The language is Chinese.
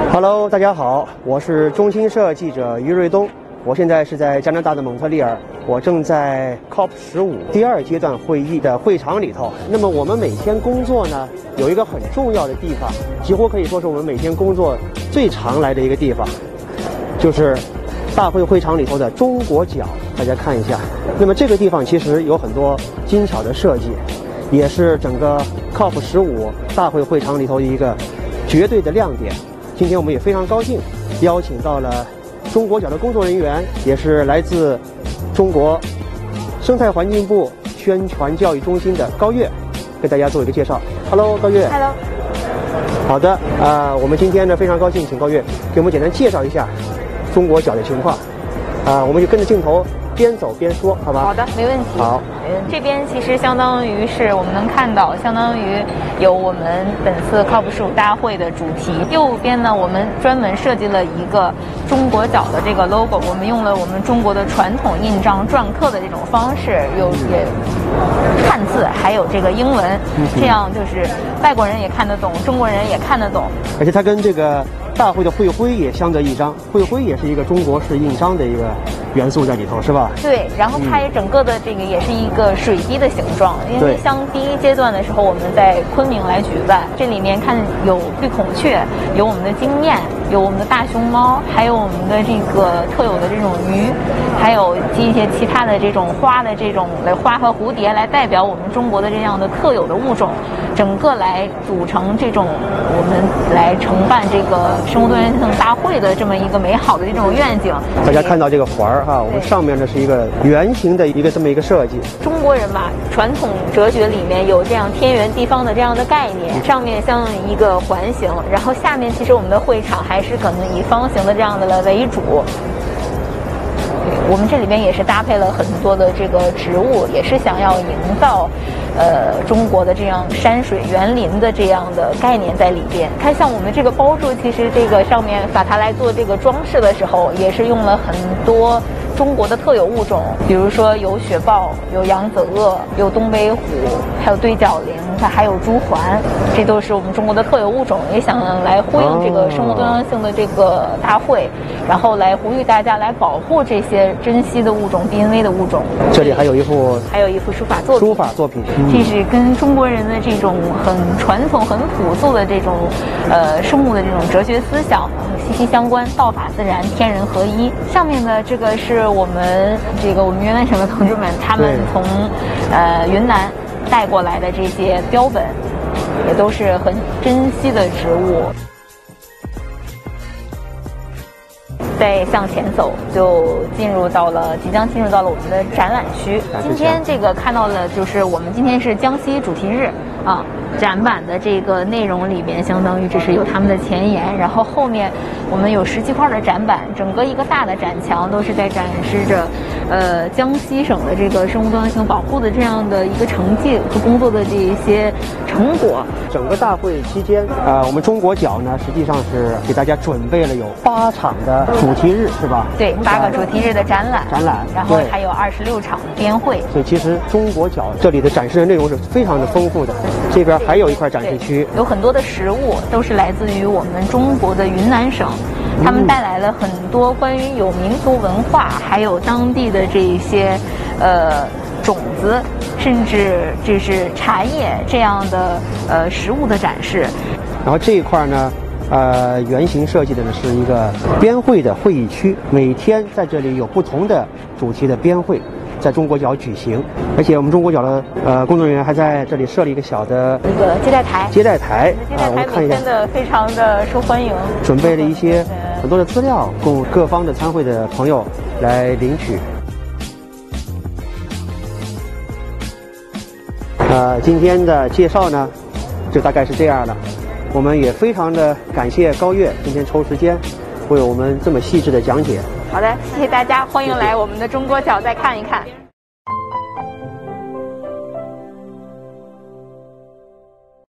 Hello， 大家好，我是中新社记者于瑞东，我现在是在加拿大的蒙特利尔，我正在 COP15第2阶段会议的会场里头。那么我们每天工作呢，有一个很重要的地方，几乎可以说是我们每天工作最常来的一个地方，就是大会会场里头的中国角。大家看一下，那么这个地方其实有很多精巧的设计，也是整个 COP15大会会场里头的一个绝对的亮点。今天我们也非常高兴，邀请到了中国角的工作人员，也是来自中国生态环境部宣传教育中心的高月，给大家做一个介绍。Hello， 高月。 Hello。 好的，我们今天呢非常高兴，请高月给我们简单介绍一下中国角的情况。我们就跟着镜头边走边说，好吧？ 好的，没问题。 好， 这边其实相当于是我们能看到，相当于有我们本次 COP15大会的主题。右边呢，我们专门设计了一个中国角的这个 logo， 我们用了我们中国的传统印章篆刻的这种方式，有汉字，还有这个英文，这样就是外国人也看得懂，中国人也看得懂。 而且它跟这个大会的会徽也相得益彰，会徽也是一个中国式印章的一个元素在里头，是吧？ 对，然后它也整个的这个也是一个水滴的形状，因为像第1阶段的时候我们在昆明来举办，这里面看有绿孔雀，有我们的经验，有我们的大熊猫，还有我们的这个特有的这种鱼，还有一些其他的这种花的这种花和蝴蝶来代表我们中国的这样的特有的物种，整个来组成这种我们来承办这个生物多样性大会的这么一个美好的这种愿景。 大家看到这个环儿哈，我们上面呢是一个圆形的这么一个设计。 中国人嘛，传统哲学里面有这样天圆地方的这样的概念，上面像一个环形，然后下面其实我们的会场还是可能以方形的这样的为主。我们这里边也是搭配了很多的这个植物，也是想要营造中国的这样山水园林的这样的概念在里边。看像我们这个包住，其实这个上面把它来做这个装饰的时候，也是用了很多中国的特有物种，比如说有雪豹，有扬子鳄，有东北虎，还有对角羚，它还有朱鹮，这都是我们中国的特有物种，也想来呼应这个生物多样性的这个大会，然后来呼吁大家来保护这些珍稀的物种、濒危的物种。 这里还有一幅书法作品。 书法作品， 这是跟中国人的这种很传统、很朴素的这种生物的这种哲学思想息息相关，道法自然，天人合一。上面的这个是我们云南省的同志们，他们从云南带过来的这些标本，也都是很珍稀的植物。再向前走，就即将进入到了我们的展览区。今天这个看到了，就是我们今天是江西主题日啊。展板的这个内容里边，相当于这是有他们的前言，然后后面我们有10几块的展板，整个一个大的展墙都是在展示着江西省的这个生物多样性保护的这样的一个成绩和工作的这一些成果。 整个大会期间，我们中国角呢实际上是给大家准备了有8场的主题日，是吧？ 对，8个主题日的展览，然后还有26场编会。 所以其实中国角这里的展示的内容是非常的丰富的。这边还有一块展示区， 有很多的食物都是来自于我们中国的云南省，他们带来了很多关于有民族文化，还有当地的这一些种子，甚至这是茶叶这样的食物的展示。 然后这一块呢，圆形设计的呢是一个编会的会议区，每天在这里有不同的主题的编会在中国角举行，而且我们中国角的工作人员还在这里设立一个小的一个接待台。 我们看一下， 每天的非常的受欢迎， 准备了一些很多的资料，供各方的参会的朋友来领取。今天的介绍呢，就大概是这样了。我们也非常的感谢高月今天抽时间为我们这么细致的讲解。 好的，谢谢大家，欢迎来我们的中国角再看一看。